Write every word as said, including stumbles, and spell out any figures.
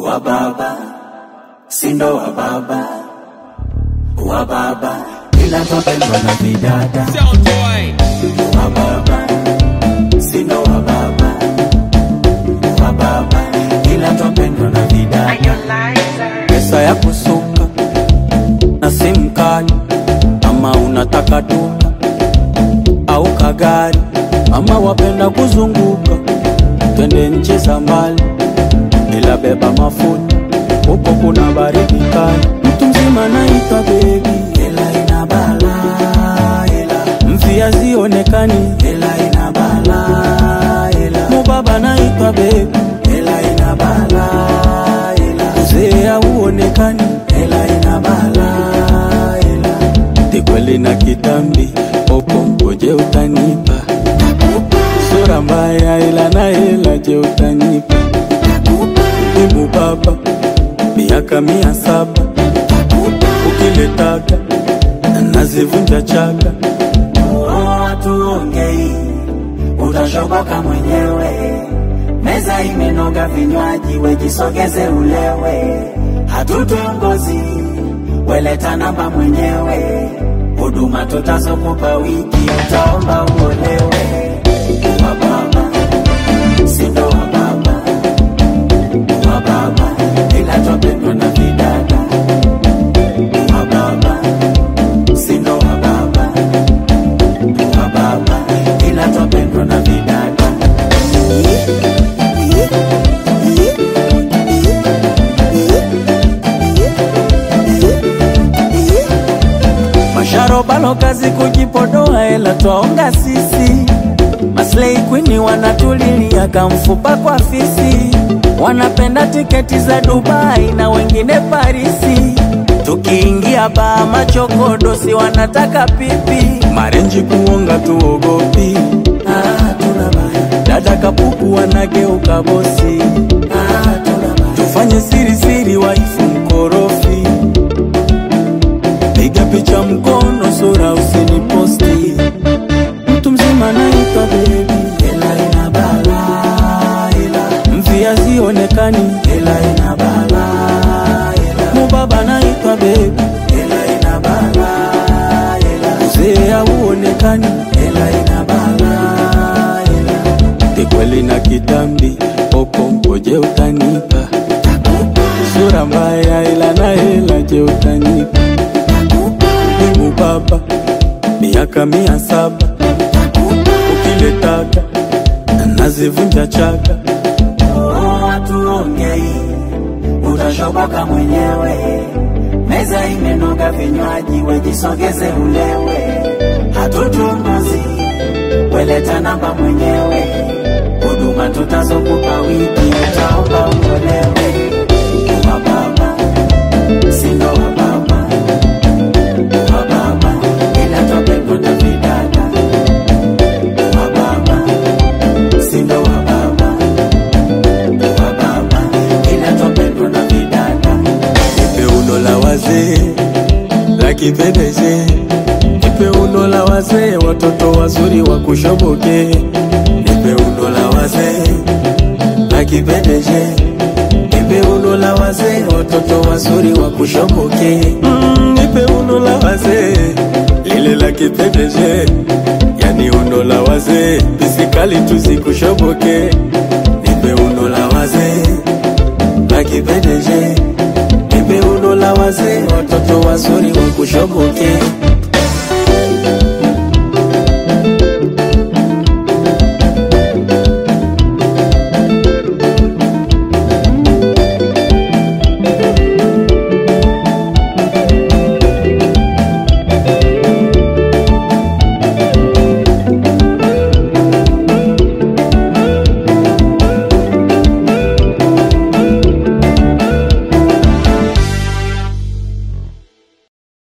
Wababa, sindo wababa, wababa, ila twapendwa na vidada. Wababa, sindo wababa, wababa, ila twapendwa na vidada. Pesa ya kusuka na simu kali, ama unataka duka au kagari, ama wapenda kuzunguka twende nchi za mbali, ila beba mafuta huko kuna baridi kali. Mtu mzima naitwa baby, ela ina bala, ela mfia zionekani, ela ina bala, ela mubaba naitwa baby, ela ina bala, ela uzea uonekani, ela ina bala, ela tikweli na kitambi opo ngoje utanipa, sura mbaya ila na hela je utanipa, imu baba miaka mia saba, ukiletaka nazivunja chaka. Watu ongei utashoboka mwenyewe, meza imenoga vinywaji wejisogeze ulewe, hatutongozi weleta namba mwenyewe, huduma tutazokupa wiki utaomba uolewe. Wababa, sindo wababa, wababa, ila twapendwa na vidada. Wababa, sindo wababa, wababa, ila twapendwa na vidada. Masharobalo kazi kujipodoa ela twaonga sisi, maslay queen wanatulilia kamfupa kwa fisi, wanapenda tiketi za Dubai na wengine Parisi, tukiingia baa machokodo si wanataka pipi, marenji kuonga tuogopi, ah tunabaya, dada kapuku wanageuka bosi, ah tunabaya, tufanye siri siri waifu mkorofi, piga picha mkono sura usiniposti, mtu mzima naitwa baby, ela ina bala, ela mfia zionekani, ela ina bala, ela mubaba naitwa baby, ela ina bala, ela uzea uonekani, ela ina bala, ela tikweli na kitambi opo ngoje utanipa, sura mbaya ila na hela je utanipa, imu baba miaka mia saba, ukiletaka nazivunja chaka. Watu ongei utashoboka mwenyewe, meza imenoga vinywaji wejisogeze ulewe, hatutungozi weleta namba mwenyewe, huduma tutazokupa wiki utaomba uolewe. Wababa, sindo wababa, wababa, ila twapendwa na vidada. Wababa, sindo wababa, wababa, ila twapendwa na vidada. Nipe uno la wazee la kipendeje, nipe uno la wazee watoto wazuri wakushoboke, nipe uno la wazee la kipendeje, nipe uno la wazee watoto wazuri wakushoboke, mm, nipe uno la wazee lile la kipendeje, yani uno la wazee bisikali tuzikushoboke, nipe uno la wazee la kipendeje, nipe uno la wazee watoto wazuri wakushoboke.